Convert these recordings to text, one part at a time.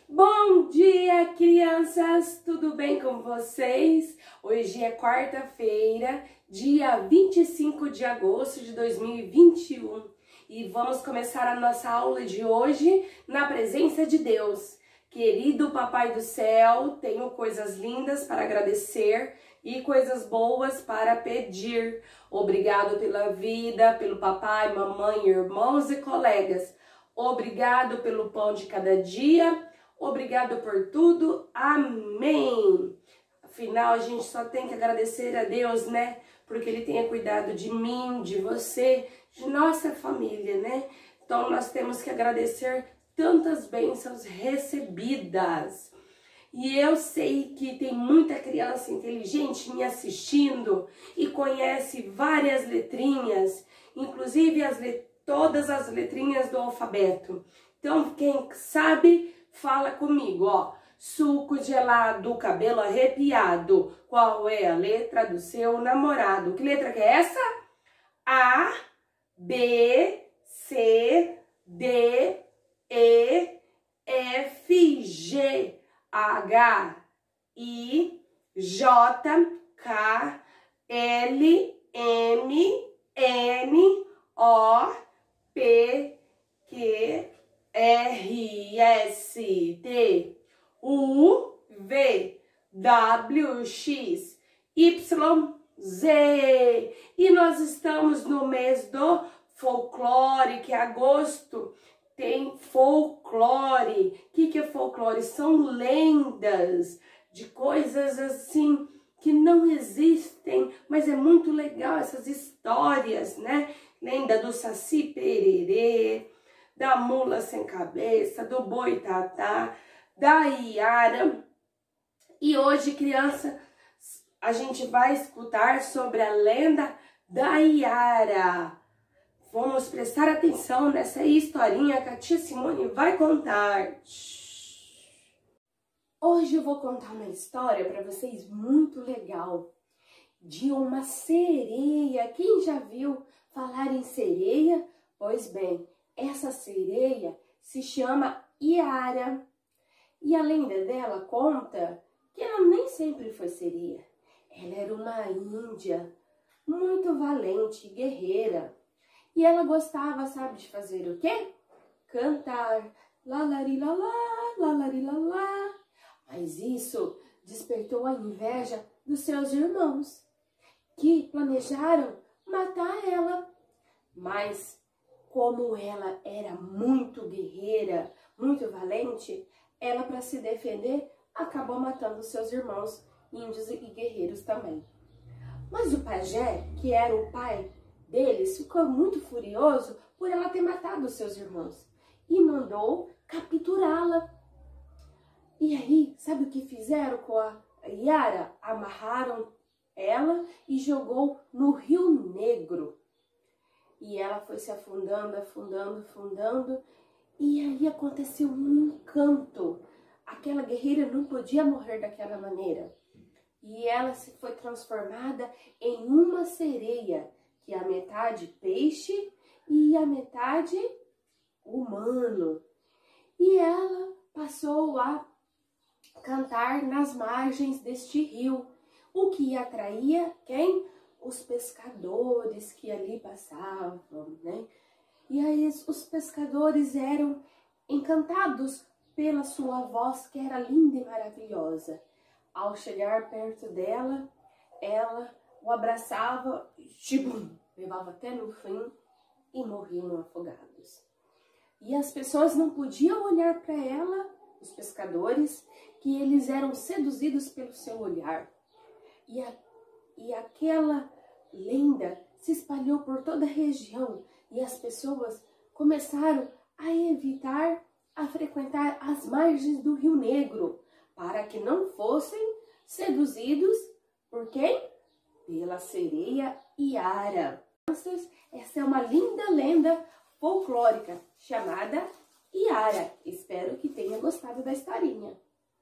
Bom dia, crianças! Tudo bem com vocês? Hoje é quarta-feira, dia 25 de agosto de 2021 e vamos começar a nossa aula de hoje na presença de Deus. Querido Papai do Céu, tenho coisas lindas para agradecer e coisas boas para pedir. Obrigado pela vida, pelo papai, mamãe, irmãos e colegas. Obrigado pelo pão de cada dia. Obrigado por tudo. Amém. Afinal, a gente só tem que agradecer a Deus, né? Porque Ele tem cuidado de mim, de você, de nossa família, né? Então, nós temos que agradecer tantas bênçãos recebidas. E eu sei que tem muita criança inteligente me assistindo e conhece várias letrinhas, inclusive todas as letrinhas do alfabeto. Então, quem sabe, fala comigo, ó. Suco gelado, cabelo arrepiado. Qual é a letra do seu namorado? Que letra que é essa? A, B, C, D, E, F, G, H, I, J, K, L, M, N, O, P, Q, R, S, T, U, V, W, X, Y, Z. E nós estamos no mês do folclore, que é agosto. Tem folclore. O que é folclore? São lendas de coisas assim que não existem, mas é muito legal essas histórias, né? Lenda do Saci Pererê, da mula sem cabeça, do boitatá, da Iara. E hoje, criança, a gente vai escutar sobre a lenda da Iara. Vamos prestar atenção nessa historinha que a tia Simone vai contar. Hoje eu vou contar uma história para vocês muito legal de uma sereia. Quem já viu falar em sereia? Pois bem, essa sereia se chama Iara. E a lenda dela conta que ela nem sempre foi sereia. Ela era uma índia muito valente, guerreira. E ela gostava, sabe, de fazer o quê? Cantar. Lalarilalá, lalarilalá. Mas isso despertou a inveja dos seus irmãos, que planejaram matar ela. Mas como ela era muito guerreira, muito valente, ela, para se defender, acabou matando seus irmãos índios e guerreiros também. Mas o pajé, que era o pai deles, ficou muito furioso por ela ter matado seus irmãos e mandou capturá-la. E aí, sabe o que fizeram com a Iara? Amarraram ela e jogou no Rio Negro. E ela foi se afundando, afundando, afundando. E aí aconteceu um encanto. Aquela guerreira não podia morrer daquela maneira. E ela se foi transformada em uma sereia, que é a metade peixe e a metade humano. E ela passou a cantar nas margens deste rio, o que atraía quem? Os pescadores que ali passavam, né? E aí os pescadores eram encantados pela sua voz, que era linda e maravilhosa. Ao chegar perto dela, ela o abraçava, tipo, levava até no fim e morriam afogados. E as pessoas não podiam olhar para ela, os pescadores, que eles eram seduzidos pelo seu olhar. E aquela lenda se espalhou por toda a região e as pessoas começaram a evitar a frequentar as margens do Rio Negro, para que não fossem seduzidos por quem? Pela sereia Iara. Essa é uma linda lenda folclórica chamada Iara. Espero que tenha gostado da historinha.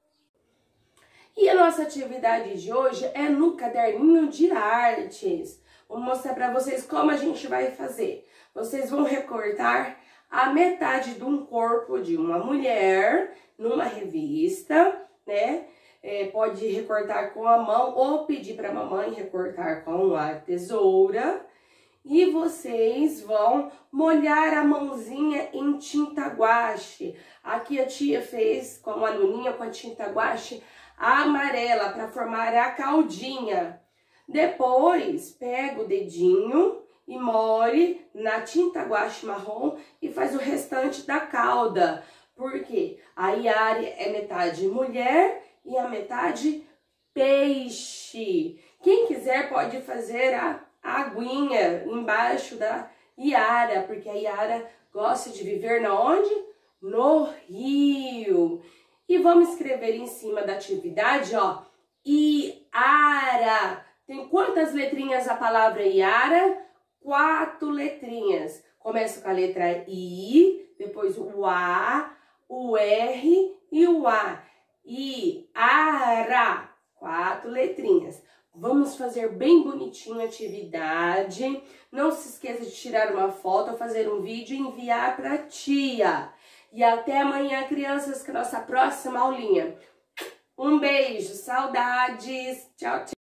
E a nossa atividade de hoje é no caderninho de artes. Vou mostrar para vocês como a gente vai fazer. Vocês vão recortar a metade de um corpo de uma mulher numa revista, né? Pode recortar com a mão ou pedir para a mamãe recortar com a tesoura. E vocês vão molhar a mãozinha em tinta guache. Aqui a tia fez com a aluninha com a tinta guache amarela para formar a caldinha. Depois pega o dedinho e molhe na tinta guache marrom e faz o restante da cauda. Porque a Yara é metade mulher e a metade peixe. Quem quiser pode fazer a aguinha embaixo da Yara, porque a Yara gosta de viver na onde? No rio. E vamos escrever em cima da atividade, ó, Iara. Tem quantas letrinhas a palavra Iara? 4 letrinhas. Começa com a letra I, depois o A, o R e o A. Iara. 4 letrinhas. Vamos fazer bem bonitinho a atividade. Não se esqueça de tirar uma foto, fazer um vídeo e enviar para a tia. E até amanhã, crianças, com a nossa próxima aulinha. Um beijo, saudades. Tchau, tchau.